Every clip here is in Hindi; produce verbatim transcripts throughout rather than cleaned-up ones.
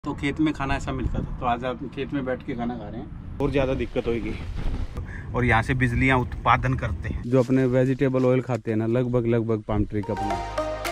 तो खेत में खाना ऐसा मिलता था, तो आज आप खेत में बैठ के खाना खा रहे हैं और ज़्यादा दिक्कत होगी। और यहाँ से बिजलियाँ उत्पादन करते हैं, जो अपने वेजिटेबल ऑयल खाते हैं ना, लगभग लगभग पाम ट्री का बना।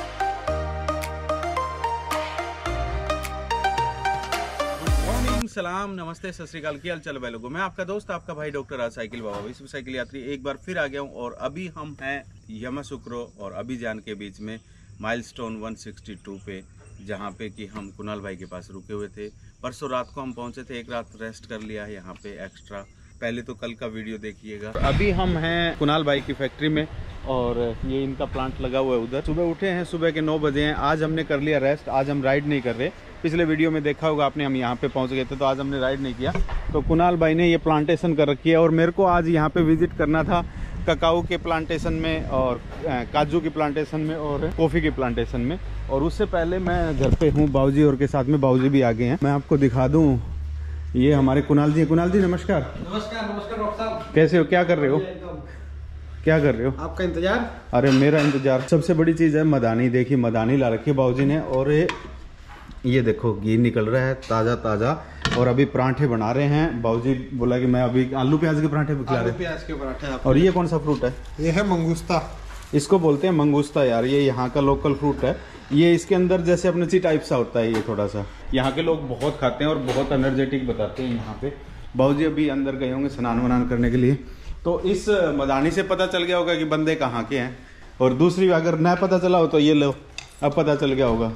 सलाम, नमस्ते, सत श्री अकाल, की हाल चाल भाई लोगों। मैं आपका दोस्त, आपका भाई डॉक्टर आज साइकिल बाबा विश्व साइकिल यात्री एक बार फिर आ गया हूँ। और अभी हम हैं यामोसुकरो और अभिजान के बीच में माइलस्टोन एक सौ बासठ पे, जहाँ पे कि हम कुणाल भाई के पास रुके हुए थे। परसों रात को हम पहुँचे थे, एक रात रेस्ट कर लिया है यहाँ पे एक्स्ट्रा। पहले तो कल का वीडियो देखिएगा। अभी हम हैं कुणाल भाई की फैक्ट्री में और ये इनका प्लांट लगा हुआ है उधर। सुबह उठे हैं, सुबह के नौ बजे हैं। आज हमने कर लिया रेस्ट, आज हम राइड नहीं कर रहे। पिछले वीडियो में देखा होगा आपने, हम यहाँ पे पहुँच गए थे, तो आज हमने राइड नहीं किया। तो कुणाल भाई ने ये प्लांटेशन कर रखी है और मेरे को आज यहाँ पे विजिट करना था ककाऊ के प्लांटेशन में और काजू की प्लांटेशन में और कॉफ़ी की प्लांटेशन में। और उससे पहले मैं घर पे हूँ बाबूजी, और के साथ में बाबूजी भी आ गए हैं। मैं आपको दिखा दूँ, ये हमारे कुणाल जी। कुणाल जी नमस्कार। नमस्कार नमस्कार डॉक्टर साहब, कैसे हो, क्या कर रहे हो, क्या कर रहे हो? आपका इंतजार। अरे मेरा इंतजार। सबसे बड़ी चीज़ है मदानी। देखिए मदानी ला रखी है बाबूजी ने, और ये ये देखो घी निकल रहा है ताज़ा ताज़ा। और अभी पराठे बना रहे हैं। बाबूजी बोला कि मैं अभी आलू प्याज के पराठे खिला रहे हैं। प्याज के पराठे। और ये कौन सा फ्रूट है? ये है मंगूस्ता। इसको बोलते हैं मंगूस्ता यार, ये यहाँ का लोकल फ्रूट है। ये इसके अंदर जैसे अपने ची टाइप सा होता है, ये थोड़ा सा। यहाँ के लोग बहुत खाते हैं और बहुत एनर्जेटिक बताते हैं यहाँ पे। बाबूजी अभी अंदर गए होंगे स्नान वनान करने के लिए। तो इस मदानी से पता चल गया होगा कि बंदे कहाँ के हैं। और दूसरी अगर न पता चला हो तो ये लो, अब पता चल गया होगा।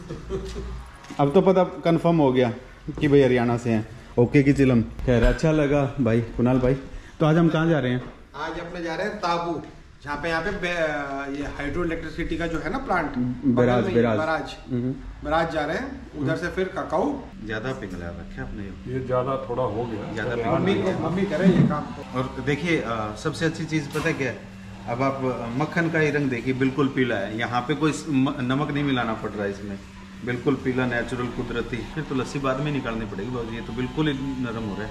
अब तो पता कंफर्म हो गया कि भाई हरियाणा से हैं। ओके की चिलम। खैर अच्छा लगा भाई कुणाल भाई। तो आज हम कहाँ जा रहे हैं? आज अपने जा रहे हैं ताबू, जहाँ पे यहाँ पे ये हाइड्रो इलेक्ट्रिसिटी का जो है ना प्लांट, बराज बराज बराज बराज जा रहे हैं। उधर से फिर ककाऊ। ज्यादा पिघला रखे आपने, ये ज्यादा थोड़ा हो गया, ज्यादा। मम्मी मम्मी करे ये काम। और देखिए सबसे अच्छी चीज़ पता क्या है, अब आप मक्खन का ही रंग देखिए, बिल्कुल पीला है। यहाँ पे कोई नमक नहीं मिलाना पड़ रहा है इसमें, बिल्कुल पीला, नेचुरल, कुदरती। फिर तो लस्सी बाद में निकालनी पड़ेगी बाबू, ये तो बिल्कुल ही नरम हो रहा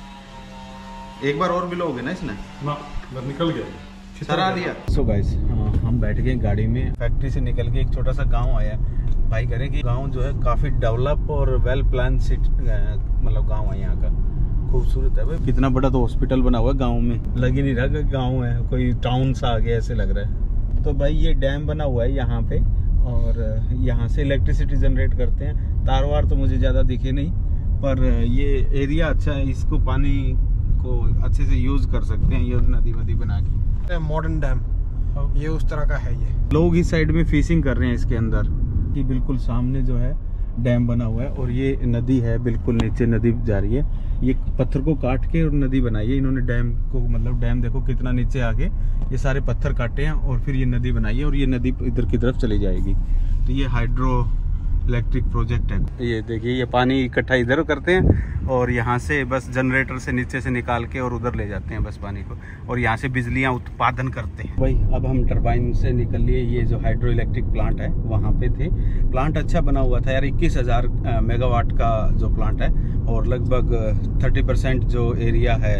है। एक बार और मिलोगे ना इसने? ना, निकल गया, सरा दिया। सो गाइस, हम बैठ गए गाड़ी में। फैक्ट्री से निकल के एक छोटा सा गांव आया। भाई कह रहे कि गांव जो है काफ़ी डेवलप और वेल प्लान सिटी, मतलब गांव है यहाँ का, खूबसूरत है भाई। कितना बड़ा तो हॉस्पिटल बना हुआ है गांव में, लग ही नहीं रहा कि गांव है, कोई टाउन सा आ गया ऐसे लग रहा है। तो भाई ये डैम बना हुआ है यहाँ पे, और यहाँ से इलेक्ट्रिसिटी जनरेट करते हैं। तार वार तो मुझे ज़्यादा दिखे नहीं, पर ये एरिया अच्छा है, इसको पानी को अच्छे से यूज़ कर सकते हैं। ये नदी वदी बना के मॉडर्न डैम ये उस तरह का है। ये लोग इस साइड में फिशिंग कर रहे हैं इसके अंदर, कि बिल्कुल सामने जो है डैम बना हुआ है और ये नदी है, बिल्कुल नीचे नदी जा रही है। ये पत्थर को काट के और नदी बनाई है इन्होंने डैम को, मतलब डैम देखो कितना नीचे आके ये सारे पत्थर काटे हैं और फिर ये नदी बनाई है, और ये नदी इधर की तरफ चली जाएगी। तो ये हाइड्रो इलेक्ट्रिक प्रोजेक्ट है। ये देखिए ये पानी इकट्ठा इधर करते हैं और यहाँ से बस जनरेटर से नीचे से निकाल के और उधर ले जाते हैं बस पानी को, और यहाँ से बिजलियाँ उत्पादन करते हैं। वही अब हम टरबाइन से निकल लिए। ये जो हाइड्रो इलेक्ट्रिक प्लांट है वहाँ पे थे। प्लांट अच्छा बना हुआ था यार, इक्कीस हज़ार मेगावाट का जो प्लांट है, और लगभग थर्टी परसेंट जो एरिया है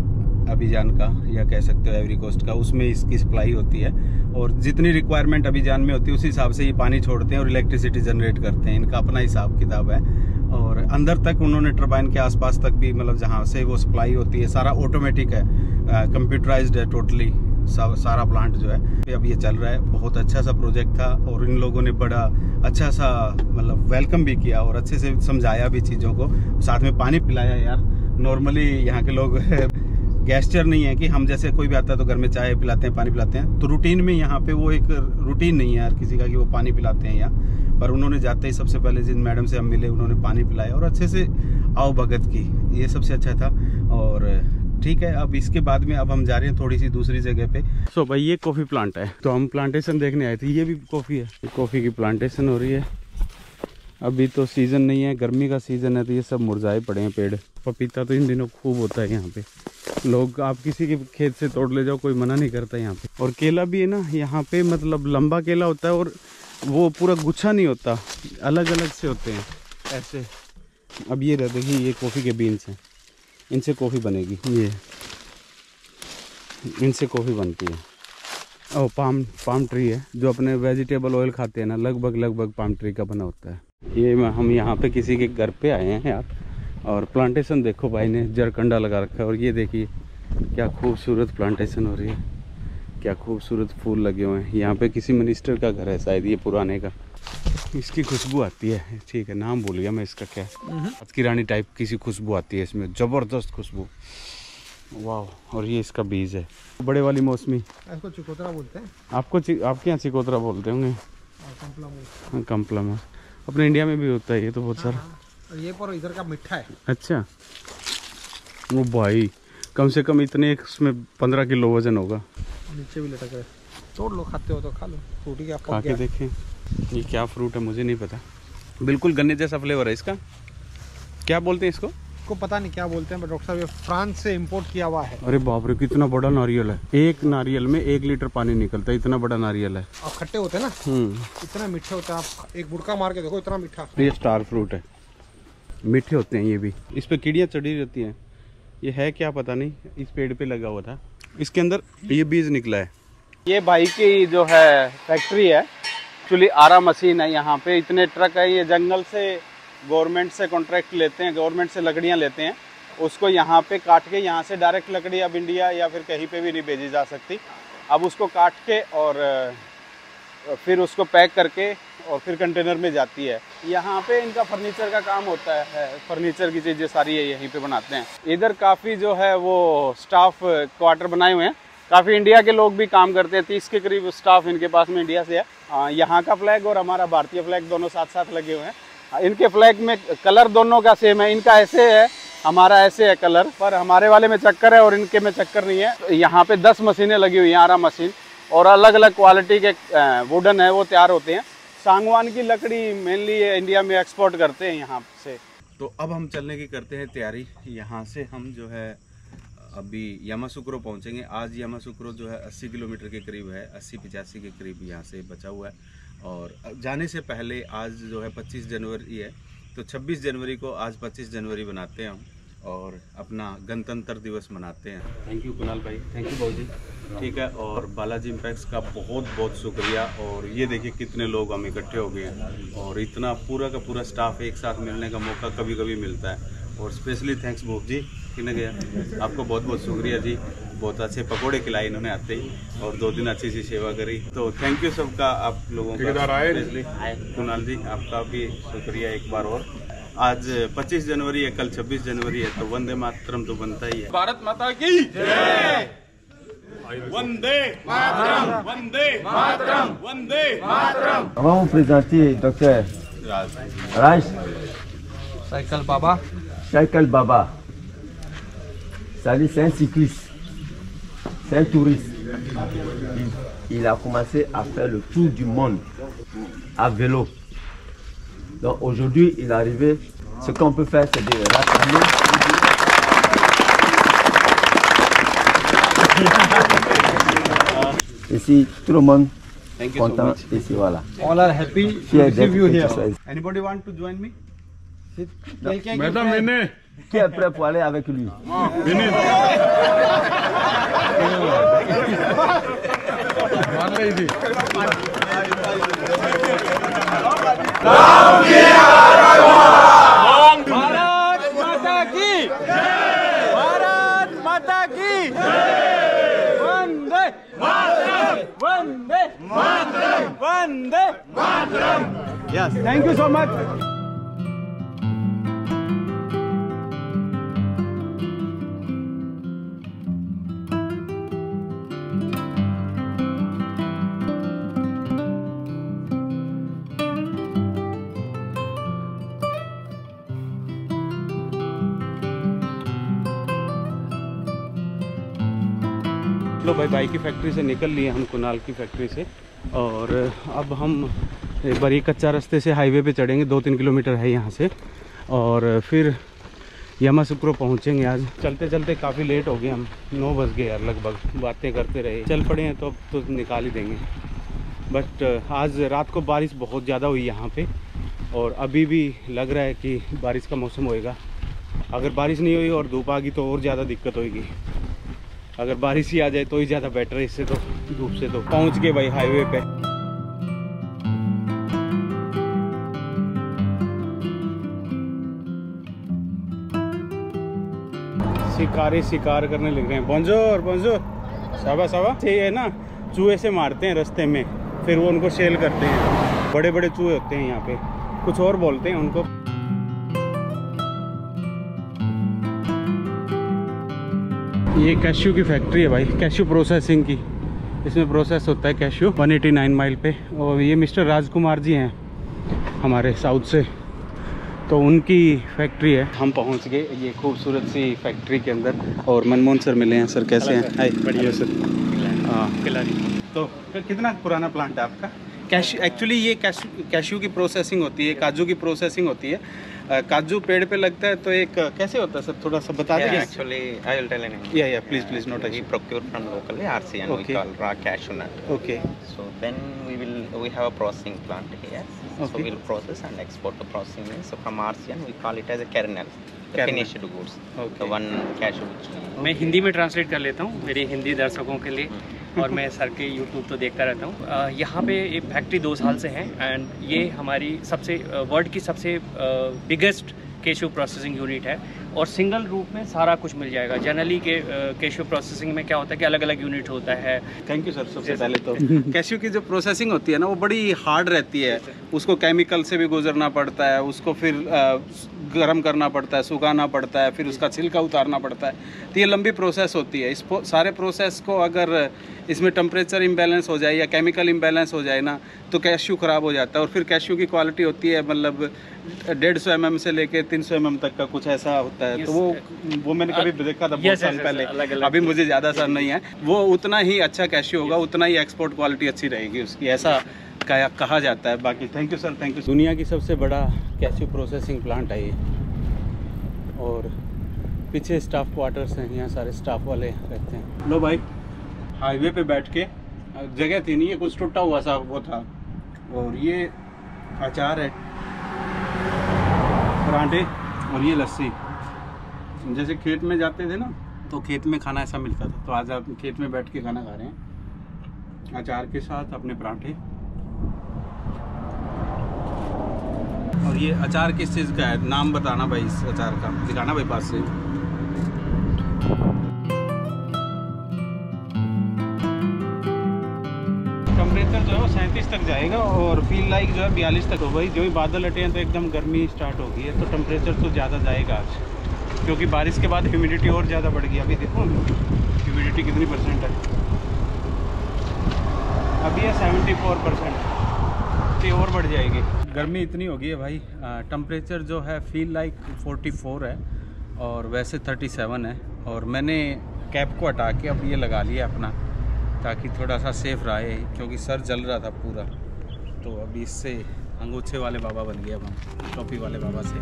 अभिजान का, या कह सकते हो एवरी कोस्ट का, उसमें इसकी सप्लाई होती है। और जितनी रिक्वायरमेंट अभिजान में होती है उस हिसाब से ये पानी छोड़ते हैं और इलेक्ट्रिसिटी जनरेट करते हैं। इनका अपना हिसाब किताब है। और अंदर तक उन्होंने टरबाइन के आसपास तक भी, मतलब जहाँ से वो सप्लाई होती है, सारा ऑटोमेटिक है, कंप्यूटराइज्ड है टोटली सारा प्लांट जो है। अब ये चल रहा है, बहुत अच्छा सा प्रोजेक्ट था और इन लोगों ने बड़ा अच्छा सा मतलब वेलकम भी किया और अच्छे से समझाया भी चीज़ों को, साथ में पानी पिलाया यार। नॉर्मली यहाँ के लोग गैस्चर नहीं है कि हम जैसे कोई भी आता है तो घर में चाय पिलाते हैं, पानी पिलाते हैं, तो रूटीन में यहाँ पे वो एक रूटीन नहीं है यार किसी का कि वो पानी पिलाते हैं यहाँ। पर उन्होंने जाते ही सबसे पहले जिन मैडम से हम मिले उन्होंने पानी पिलाया और अच्छे से आओ भगत की, ये सबसे अच्छा था। और ठीक है, अब इसके बाद में अब हम जा रहे हैं थोड़ी सी दूसरी जगह पे। सो so, भाई ये कॉफ़ी प्लांट है, तो हम प्लांटेशन देखने आए थे। ये भी कॉफ़ी है, कॉफ़ी की प्लांटेशन हो रही है। अभी तो सीज़न नहीं है, गर्मी का सीज़न है, तो ये सब मुरझाए पड़े हैं पेड़। पपीता तो इन दिनों खूब होता है यहाँ पे, लोग आप किसी के खेत से तोड़ ले जाओ, कोई मना नहीं करता यहाँ पे। और केला भी है ना यहाँ पे, मतलब लंबा केला होता है और वो पूरा गुच्छा नहीं होता, अलग अलग से होते हैं ऐसे। अब ये रह देखिए, ये कॉफ़ी के बीन्स हैं, इनसे कॉफ़ी बनेगी। ये इनसे कॉफ़ी बनती है। और पाम पाम ट्री है, जो अपने वेजिटेबल ऑयल खाते हैं ना, लगभग लगभग पाम ट्री का बना होता है। ये हम यहाँ पे किसी के घर पे आए हैं यार, और प्लांटेशन देखो भाई ने जरकंडा लगा रखा है। और ये देखिए क्या खूबसूरत प्लांटेशन हो रही है, क्या खूबसूरत फूल लगे हुए हैं। यहाँ पे किसी मिनिस्टर का घर है शायद ये पुराने का। इसकी खुशबू आती है, ठीक है नाम भूल गया मैं इसका, क्या आज की रानी टाइप किसी खुशबू आती है इसमें, ज़बरदस्त खुशबू, वाह। और ये इसका बीज है, बड़े वाली मौसमी, इसको चिकोतरा बोलते हैं। आपको आपके यहाँ चिकोतरा बोलते होंगे, कंपला कंपला। अपने इंडिया में भी होता है ये तो बहुत सारा। और ये पर इधर का मिठा है। अच्छा, वो भाई कम से कम इतने इसमें पंद्रह किलो वजन होगा। नीचे भी लटक रहा है, तोड़ लो, खाते हो तो खा लो। फ्रूटी क्या खा के देखें, ये क्या फ्रूट है मुझे नहीं पता। बिल्कुल गन्ने जैसा फ्लेवर है इसका। क्या बोलते हैं इसको? को पता नहीं क्या बोलते हैं, पर डॉक्टर साहब ये फ्रांस से इंपोर्ट किया हुआ है। अरे बाप रे, कितना बड़ा नारियल है। एक नारियल में एक लीटर पानी निकलता है, इतना बड़ा नारियल है। और खट्टे होते हैं ना, हम्म, इतना मीठे होता है। आप एक बुड़का मार के देखो, इतना मीठा। ये स्टार फ्रूट है, मीठे होते हैं ये भी। इस पे कीड़ियाँ चढ़ी रहती हैं, ये है क्या पता नहीं। इस पेड़ पे लगा हुआ था, इसके अंदर ये बीज निकला है। ये भाई की जो है फैक्ट्री है, एक्चुअली आरा मशीन है यहाँ पे। इतने ट्रक है, ये जंगल से गवर्नमेंट से कॉन्ट्रैक्ट लेते हैं, गवर्नमेंट से लकड़ियाँ लेते हैं, उसको यहाँ पे काट के, यहाँ से डायरेक्ट लकड़ी अब इंडिया या फिर कहीं पे भी नहीं भेजी जा सकती। अब उसको काट के और फिर उसको पैक करके और फिर कंटेनर में जाती है। यहाँ पे इनका फर्नीचर का काम होता है, फर्नीचर की चीज़ें सारी है यहीं पे बनाते हैं। इधर काफ़ी जो है वो स्टाफ क्वार्टर बनाए हुए हैं, काफ़ी इंडिया के लोग भी काम करते हैं। तीस के करीब स्टाफ इनके पास में इंडिया से है। यहाँ का फ्लैग और हमारा भारतीय फ्लैग दोनों साथ साथ लगे हुए हैं। इनके फ्लैग में कलर दोनों का सेम है, इनका ऐसे है, हमारा ऐसे है कलर, पर हमारे वाले में चक्कर है और इनके में चक्कर नहीं है। यहाँ पे दस मशीनें लगी हुई हैं, आरा मशीन, और अलग अलग क्वालिटी के वुडन है वो तैयार होते हैं। सागवान की लकड़ी मेनली इंडिया में एक्सपोर्ट करते हैं यहाँ से। तो अब हम चलने की करते हैं तैयारी। यहाँ से हम जो है अभी यामासुक्रो पहुँचेंगे। आज यामासुक्रो जो है अस्सी किलोमीटर के करीब है, अस्सी पचासी के करीब यहाँ से बचा हुआ है। और जाने से पहले आज जो है पच्चीस जनवरी है, तो छब्बीस जनवरी को आज पच्चीस जनवरी बनाते हैं हम और अपना गणतंत्र दिवस मनाते हैं। थैंक यू कुणाल भाई, थैंक यू बाबूजी, ठीक है। और बालाजी इम्पैक्ट्स का बहुत बहुत शुक्रिया। और ये देखिए कितने लोग हम इकट्ठे हो गए हैं, और इतना पूरा का पूरा स्टाफ एक साथ मिलने का मौका कभी कभी मिलता है। और स्पेशली थैंक्स बोब जी, किन्हें गया आपको बहुत बहुत शुक्रिया जी। बहुत अच्छे पकोड़े खिलाए इन्होंने आते ही, और दो दिन अच्छी सी सेवा करी। तो थैंक यू सबका, आप लोगों का, स्पेशली कुणाल जी आपका भी शुक्रिया एक बार और। आज पच्चीस जनवरी है, कल छब्बीस जनवरी है, तो वंदे मातरम तो बनता ही है। भारत माता की जय, Vande Mataram, Vande Mataram, Vande Mataram. On va vous présenter docteur Raj cycle Baba. Shaikal Baba. C'est un cycliste, c'est un touriste. Il, il a commencé à faire le tour du monde à vélo. Donc aujourd'hui, il est arrivé. Ce qu'on peut faire, c'est de rattraper. Ici, tout le monde Thank you so content. much. Ici, voilà. All are happy to Fier receive d'être you here. exercise. Anybody want to join me? Madam मैंने Qui est prêt pour aller avec lui? मान लीजिए भारत माता की, भारत माता की, Vande Mataram, Vande Mataram, Vande Mataram. Yes, thank you so much. लो भाई, भाई की फैक्ट्री से निकल लिए हम, कुणाल की फैक्ट्री से, और अब हम एक बार ये कच्चा रास्ते से हाईवे पे चढ़ेंगे। दो तीन किलोमीटर है यहाँ से, और फिर यामासुक्रो पहुँचेंगे। आज चलते चलते काफ़ी लेट हो गए हम, नौ बज गए यार लगभग, बातें करते रहे, चल पड़े हैं तो अब तो निकाल ही देंगे। बट आज रात को बारिश बहुत ज़्यादा हुई यहाँ पे, और अभी भी लग रहा है कि बारिश का मौसम होएगा। अगर बारिश नहीं हुई और धूप आ गई तो और ज़्यादा दिक्कत होगी। अगर बारिश ही आ जाए तो ही ज़्यादा बेटर है, इससे तो धूप से तो। पहुँच गए भाई हाईवे पे। शिकारी शिकार करने लग रहे हैं। बोंजोर बोंजोर साबा साबा ये है ना, चूहे से मारते हैं रास्ते में, फिर वो उनको सेल करते हैं। बड़े बड़े चूहे होते हैं यहाँ पे, कुछ और बोलते हैं उनको। ये कैश्यू की फैक्ट्री है भाई, कैश्यू प्रोसेसिंग की। इसमें प्रोसेस होता है कैश्यू एक सौ नवासी माइल पे। और ये मिस्टर राजकुमार जी हैं हमारे साउथ से, तो उनकी फैक्ट्री है। हम पहुंच गए ये खूबसूरत सी फैक्ट्री के अंदर, और मनमोहन सर मिले हैं। सर कैसे हैं? हाय, बढ़िया सर। हाँ, तो कितना पुराना प्लांट है आपका? कैश्यू, एक्चुअली ये कैश्यू कैश्यू की प्रोसेसिंग होती है, काजू की प्रोसेसिंग होती है। Uh, काजू पेड़ पे लगता है तो एक कैसे होता है सर, थोड़ा सा बता देंगे? Actually, I will tell in English. Yeah, yeah, please, please, no touch. We procure from locally R C N. Okay. We call raw cashew nut. Okay. So then we will we have a processing plant here. So Okay. we'll process and export the processing means. So from R C N we call it as a kernel, the Kernel. finished goods. Okay. The one cashew which we मैं हिंदी में ट्रांसलेट कर लेता हूँ मेरे हिंदी दर्शकों के लिए, और मैं सर के यूट्यूब तो देखता रहता हूँ। अ, यहाँ पे एक फैक्ट्री दो साल से है, एंड ये हमारी सबसे वर्ल्ड की सबसे बिगेस्ट केशू प्रोसेसिंग यूनिट है, और सिंगल रूप में सारा कुछ मिल जाएगा। जनरली के केशू प्रोसेसिंग में क्या होता है कि अलग अलग यूनिट होता है। Thank you sir. सबसे पहले तो कैश्यू की जो प्रोसेसिंग होती है ना, वो बड़ी हार्ड रहती है। उसको केमिकल से भी गुजरना पड़ता है, उसको फिर गर्म करना पड़ता है, सुखाना पड़ता है, फिर उसका छिलका उतारना पड़ता है। तो ये लंबी प्रोसेस होती है। इस सारे प्रोसेस को अगर इसमें टेम्परेचर इम्बैलेंस हो जाए या केमिकल इम्बैलेंस हो जाए ना, तो कैश्यू ख़राब हो जाता है। और फिर कैश्यू की क्वालिटी होती है मतलब डेढ़ सौ एम एम से लेके तीन सौ एम एम तक का कुछ ऐसा होता है। तो वो वो मैंने कभी देखा था बहुत साल पहले, अभी मुझे ज़्यादा सर नहीं है। वो उतना ही अच्छा कैश्यू होगा, उतना ही एक्सपोर्ट क्वालिटी अच्छी रहेगी उसकी, ऐसा कहा कहा जाता है। बाकी thank you sir, thank you. दुनिया की सबसे बड़ा कैश्यू प्रोसेसिंग प्लांट है ये, और पीछे स्टाफ क्वार्टर्स हैं, यहाँ सारे स्टाफ वाले रहते हैं। लो भाई, हाईवे पे बैठ के, जगह थी नहीं, ये कुछ टूटा हुआ सा वो था, और ये अचार है, पराठे, और ये लस्सी। जैसे खेत में जाते थे ना, तो खेत में खाना ऐसा मिलता था, तो आज आप खेत में बैठ के खाना खा रहे हैं अचार के साथ अपने पराठे। और ये अचार किस चीज़ का है, नाम बताना भाई इस अचार का, दिखाना भाई पास से। टेम्परेचर जो है वो सैंतीस तक जाएगा, और फील लाइक जो है बयालीस तक हो। भाई जो ही बादल हटे हैं तो एकदम गर्मी स्टार्ट हो गई है, तो टेम्परेचर तो ज़्यादा जाएगा आज, क्योंकि बारिश के बाद ह्यूमिडिटी और ज़्यादा बढ़ गई। अभी देखो ह्यूमिडिटी कितनी परसेंट है, अभी है सेवेंटी फोर परसेंट, तो और बढ़ जाएगी। गर्मी इतनी हो गई है भाई, टेम्परेचर जो है फील लाइक फोर्टी फोर है, और वैसे थर्टी सेवन है। और मैंने कैप को हटा के अब ये लगा लिया अपना, ताकि थोड़ा सा सेफ रहे, क्योंकि सर जल रहा था पूरा। तो अभी इससे अंगूछे वाले बाबा बन गए, अब हम टोपी वाले बाबा से।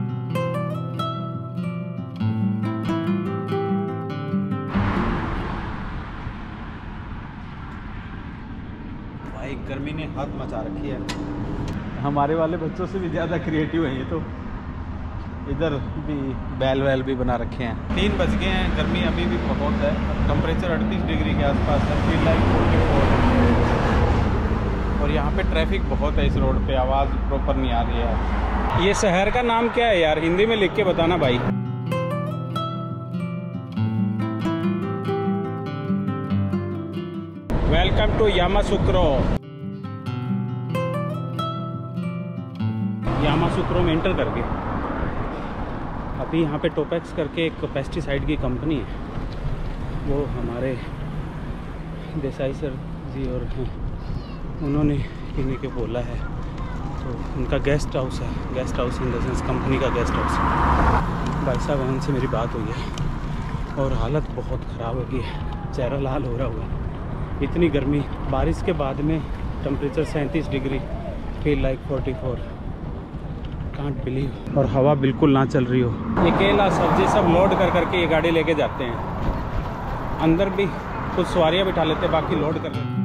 भाई गर्मी ने हाथ मचा रखी है, हमारे वाले बच्चों से भी ज़्यादा क्रिएटिव है ये तो। इधर भी बैल वैल भी बना रखे हैं। तीन बज गए हैं, गर्मी अभी भी बहुत है, टेम्परेचर अड़तीस डिग्री के आसपास है, फील लाइक फोर्टी फोर। और यहाँ पे ट्रैफिक बहुत है इस रोड पे, आवाज़ प्रॉपर नहीं आ रही है। ये शहर का नाम क्या है यार, हिंदी में लिख के बताना भाई। Welcome to यामासुक्रो। यामासुक्रो में एंटर करके अभी यहाँ पे टोपेक्स करके एक पेस्टिसाइड की कंपनी है, वो हमारे देसाई सर जी और हैं, उन्होंने किन्हीं के बोला है। तो उनका गेस्ट हाउस है, guest house in the sense company का गेस्ट हाउस। भाई साहब उनसे मेरी बात हुई है, और हालत बहुत ख़राब हो गई है, चेहरा लाल हो रहा हुआ है, इतनी गर्मी। बारिश के बाद में टेम्परेचर सैंतीस degree, feel like forty four, can't believe. और हवा बिल्कुल ना चल रही हो। ये केला सब्जी सब लोड कर करके ये गाड़ी लेके जाते हैं, अंदर भी कुछ सवारियाँ बिठा लेते हैं, बाकी लोड कर लेते हैं।